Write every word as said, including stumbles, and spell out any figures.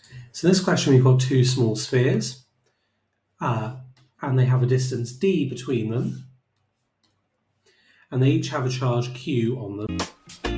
So in this question, we've got two small spheres, uh, and they have a distance d between them, and they each have a charge q on them.